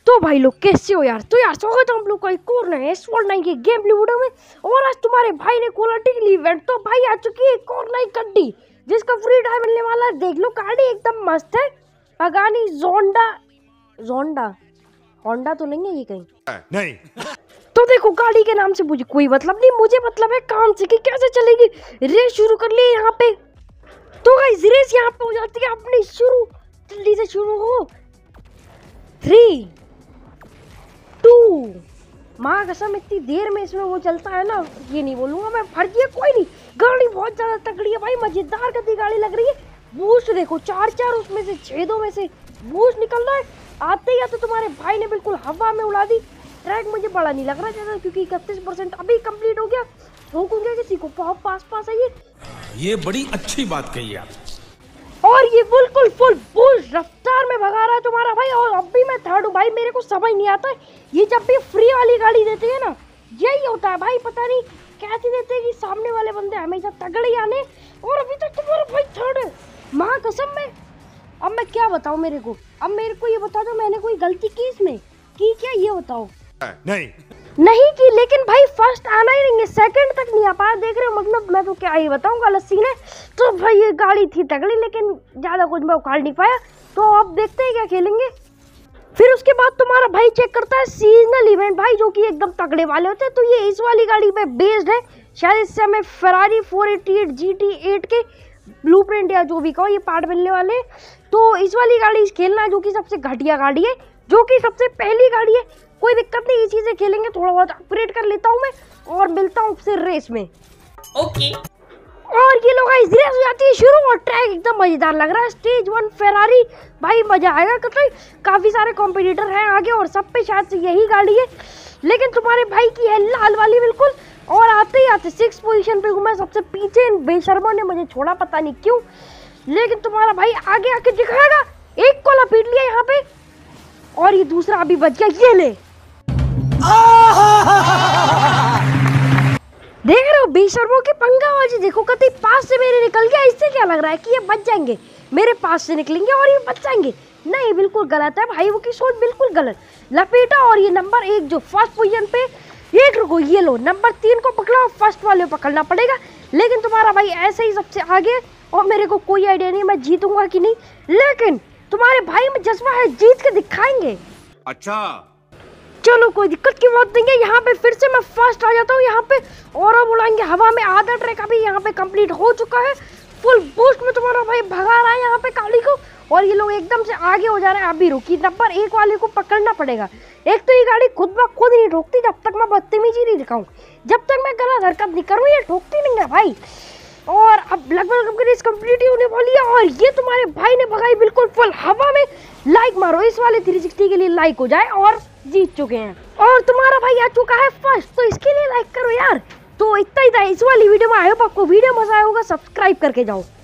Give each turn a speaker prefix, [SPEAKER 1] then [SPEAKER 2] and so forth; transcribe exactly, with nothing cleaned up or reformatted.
[SPEAKER 1] तो भाई लोग कैसे हो यार। तो यार स्वागत है हम लोग का एक और नए एस वर्ल्ड नाइन के गेम प्ले वीडियो में। और आज तुम्हारे भाई ने खोला टिकली इवेंट। तो भाई आ चुकी है एक और नई गाड़ी जिसका फ्री टाइम मिलने वाला है। देख लो गाड़ी एकदम मस्त है। पगानी जोंडा जोंडा होंडा तो नहीं है ये कहीं
[SPEAKER 2] नहीं।
[SPEAKER 1] तो देखो गाड़ी के नाम से मुझे कोई मतलब नहीं, मुझे मतलब है काम से कि कैसे चलेगी। रेस शुरू कर लिए यहाँ पे। तो गाइस रेस यहाँ पे हो जाती है अपनी शुरू। जल्दी से शुरू हो। थ्री टू माँ कसम इतनी देर में इसमें वो चलता है ना, ये नहीं बोलूंगा मैं। फर्जी है कोई नहीं, गाड़ी बहुत ज्यादा तगड़ी है भाई, मजेदार गति गाड़ी लग रही है। बूस्ट देखो चार चार उसमें से छेदों में से बूस्ट निकल रहा है। आते ही आते तुम्हारे भाई ने बिल्कुल हवा में उड़ा दी। ट्रैक मुझे बड़ा नहीं लग रहा ज्यादा क्योंकि इकतीस परसेंट अभी कंप्लीट हो गया। रोकूंगा किसी को, बहुत पास पास है ये।
[SPEAKER 2] ये बड़ी अच्छी बात कही आप।
[SPEAKER 1] और ये बिल्कुल फुल बूस्ट रफ्तार में भगा रहा है तुम्हारा भाई। और अब भी मैं थर्ड हूँ भाई। मेरे को समझ नहीं आता ये जब भी फ्री वाली गाड़ी देते हैं ना, यही होता है भाई। पता नहीं कैसे देते हैं कि सामने वाले बंदे हमेशा तगड़े आने। और अभी तक तुम्हारा भाई थर्ड है माँ कसम में। अब मैं क्या बताऊँ मेरे को, अब मेरे को ये बता दो मैंने कोई गलती की इसमें की क्या, ये बताओ।
[SPEAKER 2] नहीं
[SPEAKER 1] नहीं की, लेकिन भाई फर्स्ट आना ही नहीं है, सेकंड तक नहीं आ पाया। देख रहे हो मतलब मैं तो क्या ही बताऊँ गलत सीन है। तो भाई ये गाड़ी थी तगड़ी लेकिन ज्यादा कुछ मैं उखाड़ नहीं पाया। तो अब देखते हैं क्या खेलेंगे। फिर उसके बाद तुम्हारा भाई चेक करता है सीजनल इवेंट भाई, जो कि एकदम तगड़े वाले होते हैं। तो ये इस वाली गाड़ी पे बेस्ड है। शायद इससे हमें Ferrari four eighty eight G T eight के ब्लूप्रिंट या जो भी कहो ये पार्ट मिलने वाले। तो इस वाली गाड़ी खेलना जो कि सबसे घटिया गाड़ी है, जो कि सबसे पहली गाड़ी है। कोई दिक्कत नहीं, इसी से खेलेंगे। थोड़ा बहुत अपग्रेड कर लेता हूँ मैं और मिलता हूँ फिर रेस में।
[SPEAKER 3] ओके।
[SPEAKER 1] और ये लोग रेस हो जाती है शुरू और ट्रैक एकदम मजेदार लग रहा है। स्टेज वन फेरारी भाई मजा आएगा क्योंकि काफी सारे कॉम्पिटिटर हैं आगे और सब पे शायद से यही गाड़ी है। लेकिन तुम्हारे भाई की है लाल वाली बिल्कुल। और आते ही आते सिक्स पोजीशन पे हूँ मैं सबसे पीछे। इन बेशर्मा ने मुझे छोड़ा पता नहीं क्यों, लेकिन तुम्हारा भाई आगे आके दिखाएगा। एक को लपेट लिया यहाँ पे और ये दूसरा अभी बच गया। ये ले देख रहे हो बेशर्मों की पंगाबाजी देखो। कतई पास से मेरे निकल गया। इससे क्या लग रहा है कि ये बच जाएंगे, मेरे पास से निकलेंगे और ये बच जाएंगे। नहीं बिल्कुल गलत है भाई, वो की सोच बिल्कुल गलत। लपेटा और ये नंबर एक जो फर्स्ट पोजीशन पे, एक रुको ये लो नंबर तीन को पकड़ा और फर्स्ट वाले को पकड़ना पड़ेगा। लेकिन तुम्हारा भाई ऐसे ही सबसे आगे और मेरे को कोई आइडिया नहीं मैं जीतूंगा कि नहीं, लेकिन तुम्हारे भाई में जज्बा है, जीत के दिखाएंगे।
[SPEAKER 2] अच्छा
[SPEAKER 1] चलो कोई दिक्कत की बात नहीं है। यहाँ पे फिर से मैं फर्स्ट आ जाता हूँ यहाँ पे और अब उड़ाएंगे हवा में। आधा ट्रैक अभी यहाँ पे कंप्लीट हो चुका है। फुल बूस्ट में तुम्हारा भाई भगा रहा है यहाँ पे गाड़ी को और ये लोग एकदम से आगे हो जा रहे हैं। अभी रुकी, नंबर एक वाले को पकड़ना पड़ेगा। एक तो ये गाड़ी खुद ब खुद नहीं ठोकती जब तक मैं बदतमीजी नहीं दिखाऊं। जब तक मैं गलत हरकत नहीं करूँ ये ठोकती नहीं है भाई। और अब लगभग रेस कंप्लीट होने वाली है और ये तुम्हारे भाई ने भगाई बिल्कुल फुल हवा में। लाइक मारो इस वाले थ्री सिक्सटी के लिए, लाइक हो जाए। और जीत चुके हैं और तुम्हारा भाई आ चुका है फर्स्ट, तो इसके लिए लाइक करो यार। तो इतना ही था इस वाली वीडियो में। आई होप आपको वीडियो मजा आया होगा। सब्सक्राइब करके जाओ।